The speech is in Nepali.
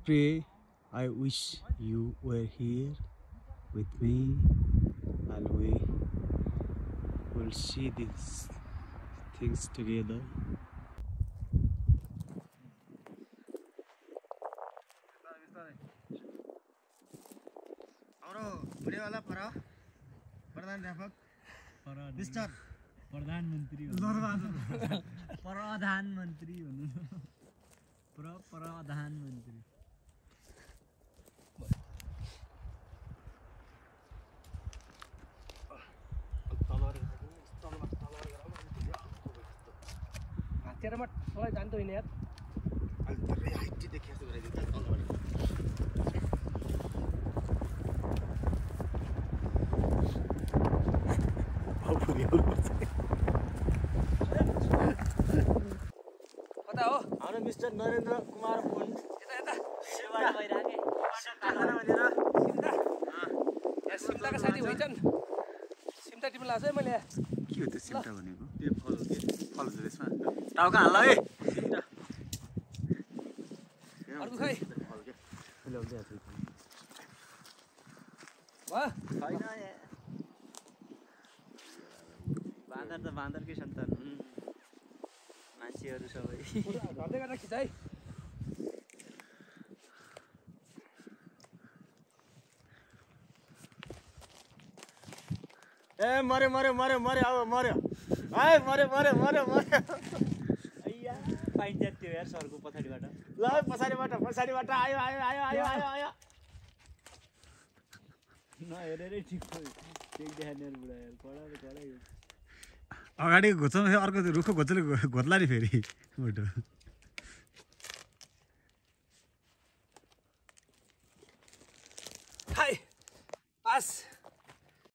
pray, I wish you were here with me and we will see these things together. प्रधानमन्त्री प्रधानमन्त्री हुनु प्रधानमन्त्री हातेरमा सबै जान्थ्यो नि यार अलि हाइट देखिया जस्तो गराइदिन्छ तलबाट कता हो हाम्रो मिस्टर नरेन्द्र कुमार पुन यता यता सेवा भइराके सिम्ताका साथी होइछन् सिम्ता टिप्न लाग्छ है मैले के हो त्यो सिम्टा भनेको? त्यो फल हो के फल हो त्यसमा टाउका हाल्ला है सिम्टा अर्को खै फल के ल्याउँदै भयो छैन बाँदर त बाँदरकै सन्तान हुन् मान्छेहरू सबै धर्दै गरेर खिच है ए मर्यो मर्यो मर्यो मर्यो अब मर्यो है मर्यो मर्यो मर्यो मर्यो अय्या पाइन्छ त्यो यार सरको पछाडिबाट ल पछाडिबाट आयो आयो आयो आयो आयो आयो नहेरेरै ठिक देखानेर बुढा यार कडा अगाडि घोच्चाउनु फेरि अर्को रुखको घोच्चले घोत्ला नि फेरि मोटो हाई पास